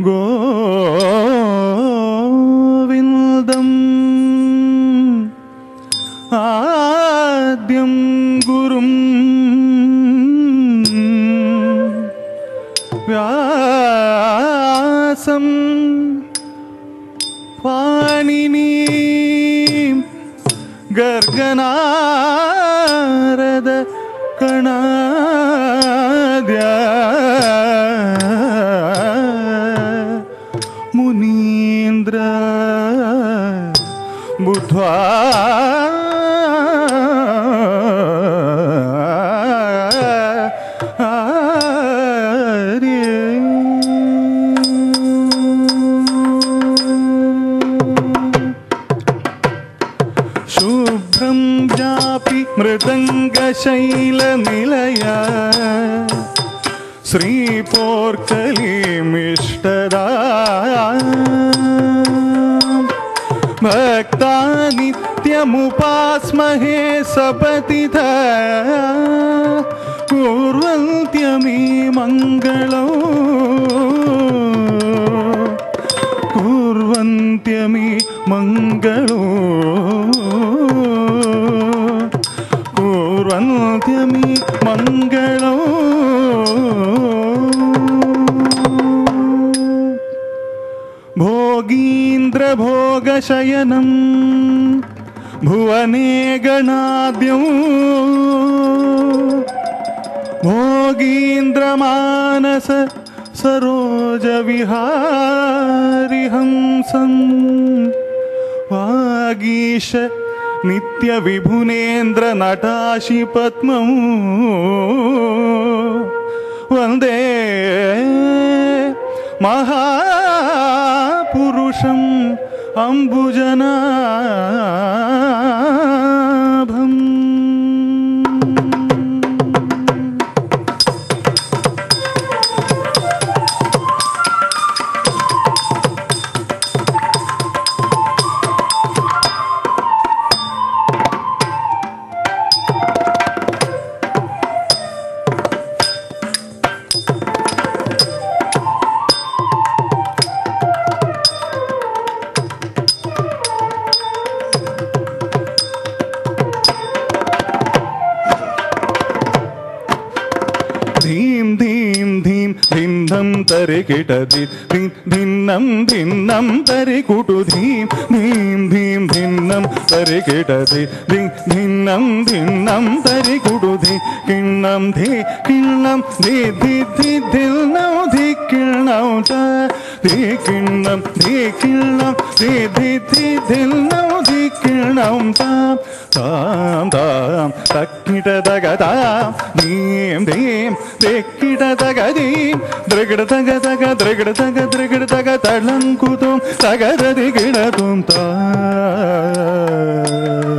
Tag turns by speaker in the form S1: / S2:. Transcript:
S1: ഗോവിന്ദം ആദ്യം ഗുരും വ്യാസം പാണിനീം ഗർഗനാരദ കണാദ്യ മുനീന്ദ്ര ബുദ്ധ്വാ ശുഭ്രം ജാപി മൃദംഗശൈലനിലയ ശ്രീപോർക്കലിമിഷ്ടദാ ഭക്താ നിത്യമുപാസ്മഹേ സപതിത കുർവന്ത്യമീ മംഗളോ കുർവന്ത്യമീ മംഗളോ കുർവന്ത്യമീ മംഗളോ ഭോഗീന്ദ്രഭോഗശയനം ഭുവനേ ഗണാദ്യം ഭോഗീന്ദ്രമാനസ സരോജവിഹാരിഹംസം വാഗീശ നിത്യവിഭുനേന്ദ്ര നടാശി പത്മം വന്ദേ മഹാപുരുഷം അംബുജനാഭം. ധീം ധീം ധീം ഭിന്നം തരികിടതി ഭിന്നം ഭിന്നം തരികുടു ധീം ധീം ധീം ഭിന്നം തരികിടതി ഭിന്നം ഭിന്നം തരികുടു ധി കിണ്ണം ധി കിണ്ണം ധി ധി ധി ധിൽനം ധി കിണ്ണം ധി കിണ്ണം ധി കിണ്ണം ധി ധി ധി ധിൽനം ധി കിണ്ണം താം താം താം തക്കിടതകതാം ധീം ധീം തെക്കിടതകതീം ദ്രകിടതകതക ദ്രകിടതക ദ്രകിടതക തളങ്കുതും തകരതി കിടതും താ